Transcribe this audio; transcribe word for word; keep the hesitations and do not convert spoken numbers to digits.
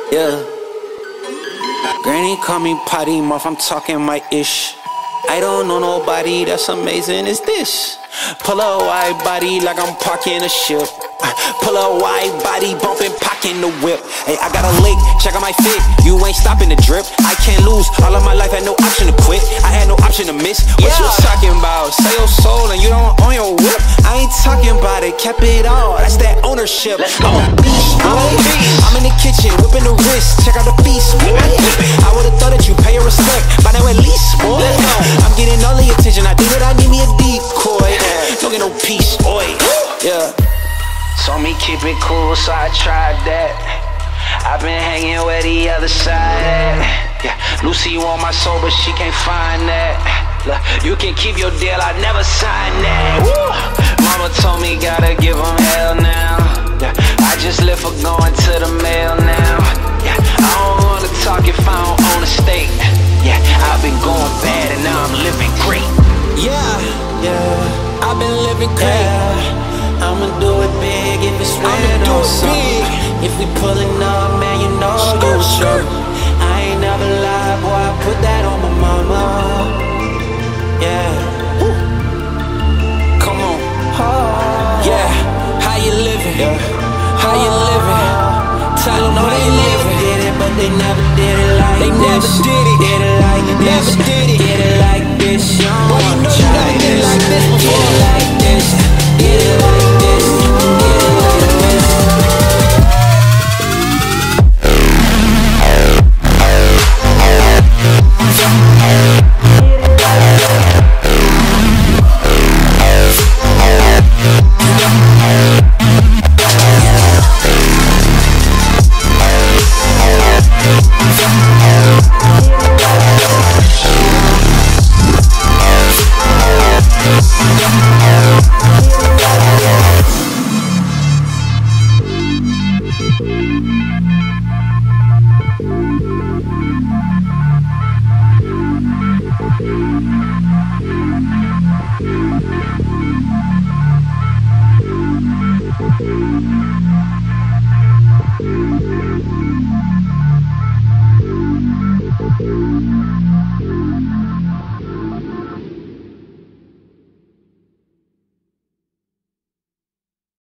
Yeah. Granny call me potty mouth, I'm talking my ish. I don't know nobody that's amazing as this. Pull a wide body like I'm parking a ship. Pull a wide body, bumping, pocking the whip. Hey, I got a lick, check out my fit. You ain't stopping the drip. I can't lose, all of my life had no option to quit. I had no option to miss. What yeah. you talking about? Sell your soul and you don't own your whip. I ain't talking about it, kept it all. That's that ownership. I'm a beast, boy. I'm in the kitchen, whipping the wrist. Check out the feast, boy. I would've thought that you pay your respect by now at least, boy. I'm getting all the attention. I think that I need me a decoy. Don't get no peace, boy. Yeah. Told me keep it cool, so I tried that. I've been hanging where the other side at. Yeah, Lucy want my soul, but she can't find that. Look, you can keep your deal, I never signed that. Woo! Mama told me gotta give them hell now. Yeah, I just live for going to the mail now. Yeah, I don't wanna talk if I don't own a stake. Yeah, I've been going bad and now I'm living great. Yeah, yeah, I've been living great. Yeah. I'ma do it big if it's red on something. If we pullin' up, man, you know you sure. I ain't never lied, boy, I put that on my mama. Yeah. Woo. Come on. Oh. Yeah. How you living? Yeah. How you living? Tell them how you living. Did it, but they never did it like they this. They never did it. Did it like this. Never did it. Did it like this. Boy, you know you never did it like this before.